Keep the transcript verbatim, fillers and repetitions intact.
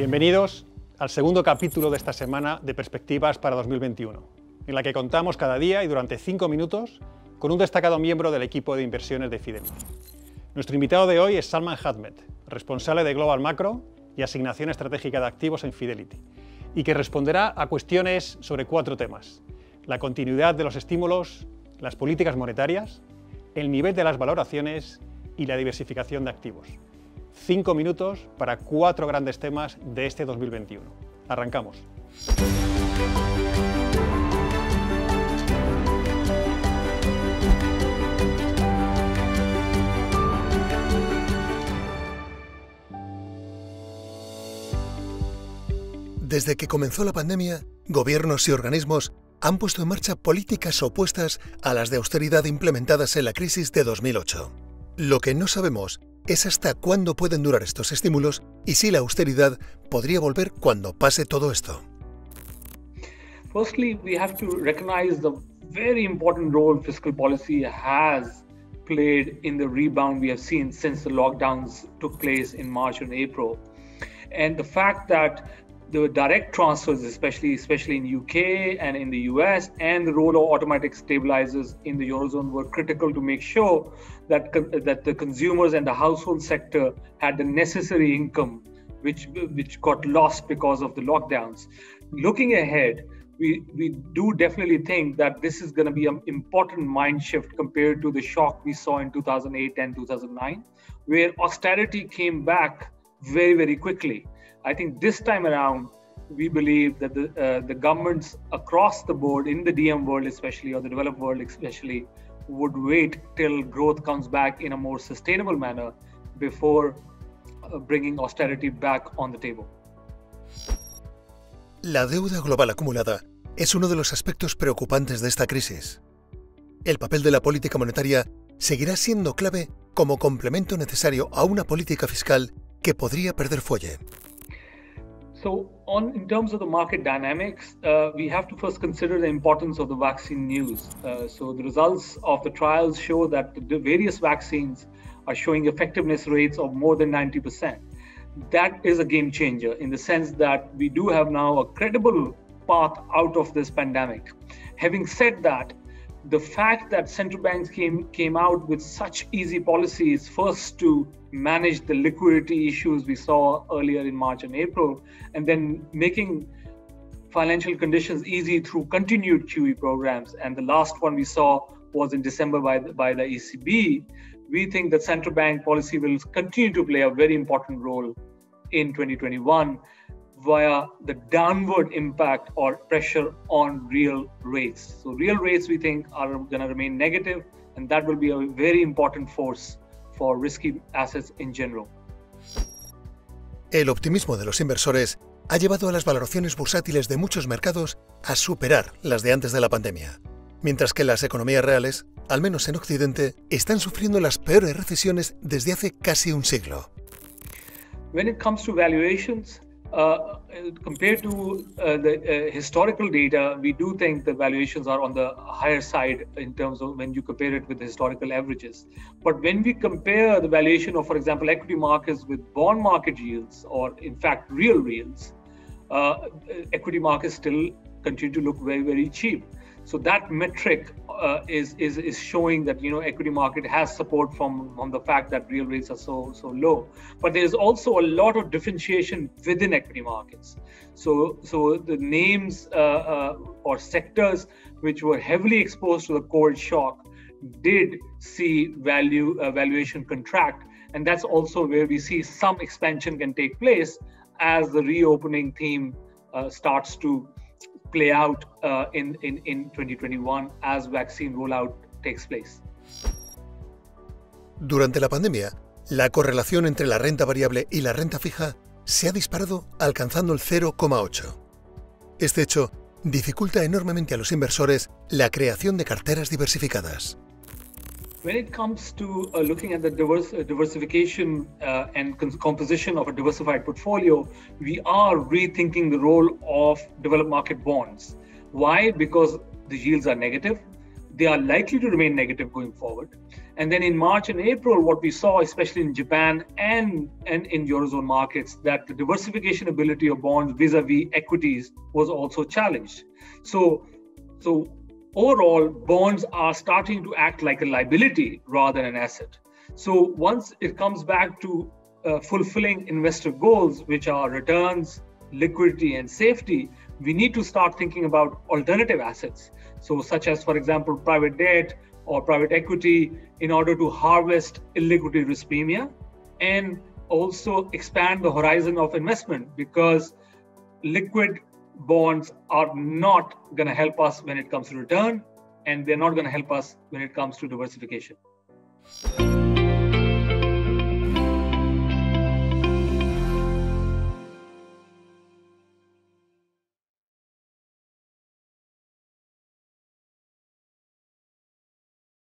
Bienvenidos al segundo capítulo de esta semana de Perspectivas para dos mil veintiuno, en la que contamos cada día y durante cinco minutos con un destacado miembro del equipo de inversiones de Fidelity. Nuestro invitado de hoy es Salman Ahmed, responsable de Global Macro y Asignación Estratégica de Activos en Fidelity, y que responderá a cuestiones sobre cuatro temas: la continuidad de los estímulos, las políticas monetarias, el nivel de las valoraciones y la diversificación de activos. Cinco minutos para cuatro grandes temas de este dos mil veintiuno. Arrancamos. Desde que comenzó la pandemia, gobiernos y organismos han puesto en marcha políticas opuestas a las de austeridad implementadas en la crisis de dos mil ocho. Lo que no sabemos es hasta cuándo pueden durar estos estímulos y si la austeridad podría volver cuando pase todo esto. Firstly, we have to recognize the very important role fiscal policy has played in the rebound we have seen since the lockdowns took place in March and April. And the fact that the direct transfers, especially especially in U K and in the U S, and the role of automatic stabilizers in the Eurozone were critical to make sure that, that the consumers and the household sector had the necessary income, which, which got lost because of the lockdowns. Looking ahead, we, we do definitely think that this is going to be an important mind shift compared to the shock we saw in two thousand eight and two thousand nine, where austerity came back very, very quickly. I think this time around, we believe that the, uh, the governments across the board, in the D M world especially, or the developed world especially, would wait till growth comes back in a more sustainable manner before uh, bringing austerity back on the table. La deuda global acumulada es uno de los aspectos preocupantes de esta crisis. El papel de la política monetaria seguirá siendo clave como complemento necesario a una política fiscal que podría perder fuelle. So on, in terms of the market dynamics, uh, we have to first consider the importance of the vaccine news. Uh, so the results of the trials show that the various vaccines are showing effectiveness rates of more than ninety percent. That is a game changer in the sense that we do have now a credible path out of this pandemic. Having said that, the fact that central banks came, came out with such easy policies, first to manage the liquidity issues we saw earlier in March and April, and then making financial conditions easy through continued Q E programs. And the last one we saw was in December by the, by the E C B. We think that central bank policy will continue to play a very important role in twenty twenty-one via the downward impact or pressure on real rates. So real rates, we think, are going to remain negative, and that will be a very important force for risky assets in general. El optimismo de los inversores ha llevado a las valoraciones bursátiles de muchos mercados a superar las de antes de la pandemia, mientras que las economías reales, al menos en Occidente, están sufriendo las peores recesiones desde hace casi un siglo. When it comes to valuations, Uh, compared to uh, the uh, historical data, we do think the valuations are on the higher side in terms of when you compare it with the historical averages. But when we compare the valuation of, for example, equity markets with bond market yields, or in fact, real yields, uh, equity markets still continue to look very, very cheap. So that metric uh, is, is is showing that, you know, equity market has support from, from the fact that real rates are so so low. But there's also a lot of differentiation within equity markets. So so the names uh, uh, or sectors which were heavily exposed to the cold shock did see value uh, valuation contract, and that's also where we see some expansion can take place as the reopening theme uh, starts to play out uh, in, in, in twenty twenty-one as vaccine rollout takes place. Durante la pandemia, la correlación entre la renta variable y la renta fija se ha disparado alcanzando el cero coma ocho. Este hecho dificulta enormemente a los inversores la creación de carteras diversificadas. When it comes to uh, looking at the diverse, uh, diversification uh, and composition of a diversified portfolio, we are rethinking the role of developed market bonds. Why? Because the yields are negative. they are likely to remain negative going forward. And then in March and April, what we saw, especially in Japan and, and in Eurozone markets, that the diversification ability of bonds vis-a-vis equities was also challenged. So, so overall, bonds are starting to act like a liability rather than an asset. So once it comes back to uh, fulfilling investor goals, which are returns, liquidity, and safety, we need to start thinking about alternative assets. So such as, for example, private debt or private equity, in order to harvest illiquidity risk premia and also expand the horizon of investment, because liquid bonds are not going to help us when it comes to return, and they're not going to help us when it comes to diversification.